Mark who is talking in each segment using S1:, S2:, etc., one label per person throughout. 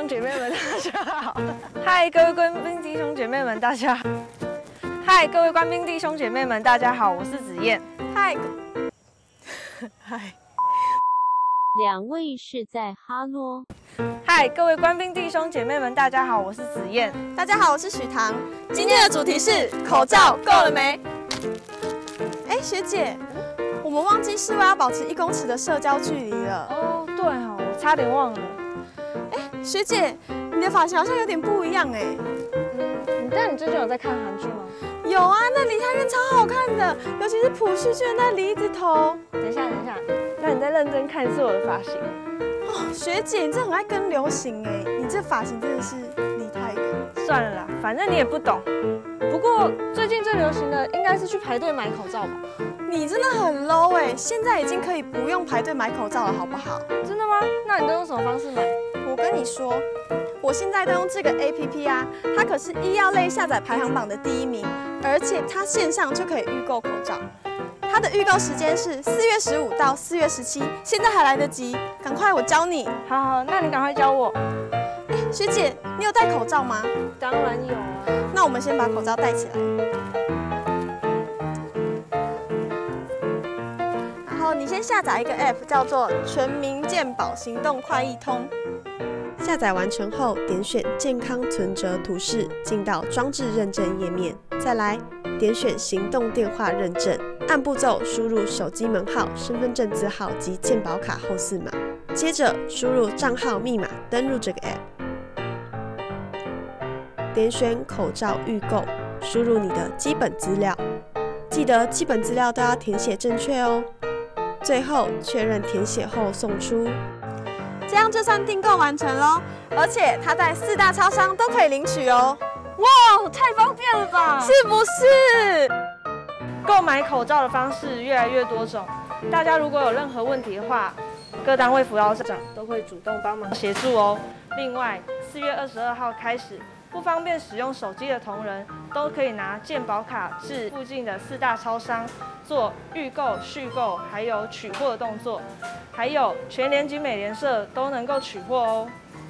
S1: 姐妹们，大家好！嗨，各位官兵弟兄姐妹们，大家好！嗨，各位官兵弟兄姐妹们，大家好，我是子燕。嗨，
S2: 两位是在哈啰。
S1: 嗨，各位官兵弟兄姐妹们，大家好，我是子燕。
S3: 大家好，我是许唐。今天的主题是口罩够了没？学姐，我们忘记室外要保持1公尺的社交距离了。
S1: 哦，对哦，我差点忘了。
S3: 学姐，你的发型好像有点不一样哎。
S1: 但你最近有在看韩剧吗？
S3: 有啊，那梨泰院超好看的，尤其是朴叙俊的那梨子头。
S1: 等一下，那你再认真看一次我的发型。
S3: 学姐，你真的很爱跟流行哎，你这发型真的是梨泰院。
S1: 算了啦，反正你也不懂。不过最近最流行的应该是去排队买口罩吧？
S3: 你真的很 low 哎，现在已经可以不用排队买口罩了，好不好？
S1: 真的吗？那你都用什么方式买？
S3: 我跟你说，我现在都用这个 APP 啊，它可是医药类下载排行榜的第1名，而且它线上就可以预购口罩。它的预购时间是4月15到4月17，现在还来得及，赶快我教你。
S1: 好，那你赶快教我。
S3: 学姐，你有戴口罩吗？
S1: 当然有啊。
S3: 那我们先把口罩戴起来，然后你先下载一个 App， 叫做全民健保行动快易通。下载完成后，点选健康存折图示，进到装置认证页面，再来点选行动电话认证，按步骤输入手机门号、身份证字号及健保卡后4码，接着输入账号密码登入这个 App， 点选口罩预购，输入你的基本资料，记得基本资料都要填写正确哦。最后确认填写后送出。这样就算订购完成咯，而且它在4大超商都可以领取哦。
S1: 哇，太方便了吧？
S3: 是不是？
S1: 购买口罩的方式越来越多种，大家如果有任何问题的话，各单位辅导长都会主动帮忙协助哦。另外，4月22号开始，不方便使用手机的同仁都可以拿健保卡至附近的4大超商做预购、续购，还有取货的动作。还有全联及美联社都能够取货哦。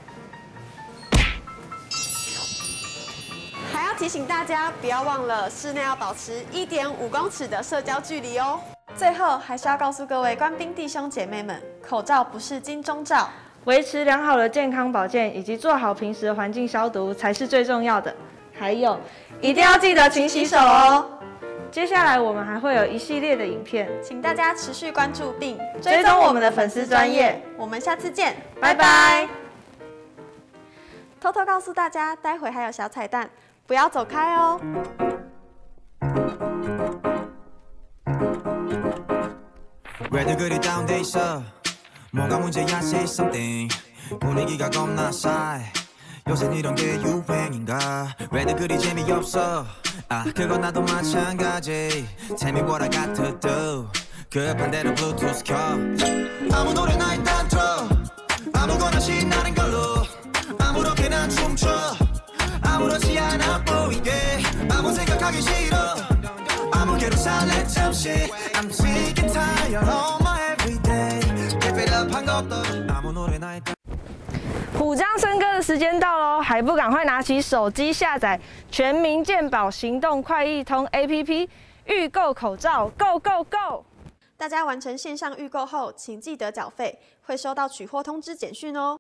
S3: 还要提醒大家，不要忘了室内要保持1.5公尺的社交距离哦。最后还是要告诉各位官兵弟兄姐妹们，口罩不是金钟罩，
S1: 维持良好的健康保健以及做好平时的环境消毒才是最重要的。还有，
S3: 一定要记得勤洗手哦。
S1: 接下来我们还会有一系列的影片，
S3: 请大家持续关注并
S1: 追踪我们的粉丝专页。
S3: 我们下次见，
S1: 拜拜。
S3: 偷偷告訴大家，待會還有小彩蛋，不要走開哦。
S4: 왜들 그리 다운돼 있어 뭐가 문제야 say something 분위기가 겁나 싸해 요샌 이런 게 유행인가 왜들 그리 재미없어 그건 나도 마찬가지 Tell me what I got to do 급한 대로 블루투스 켜 아무 노래나 일단 틀어 아무거나 신나는 걸로 아무렇게나 춤춰 아무렇지 않아 보이게 아무 생각하기 싫어 아무개로 살래 잠시 I'm sick and tired of my everyday Keep it up 한 것도 아무 노래나 일단
S1: 虎章笙歌的时间到喽，还不赶快拿起手机下载全民健保行动快易通 APP， 预购口罩 ，Go Go Go！
S3: 大家完成线上预购后，请记得缴费，会收到取货通知简讯哦。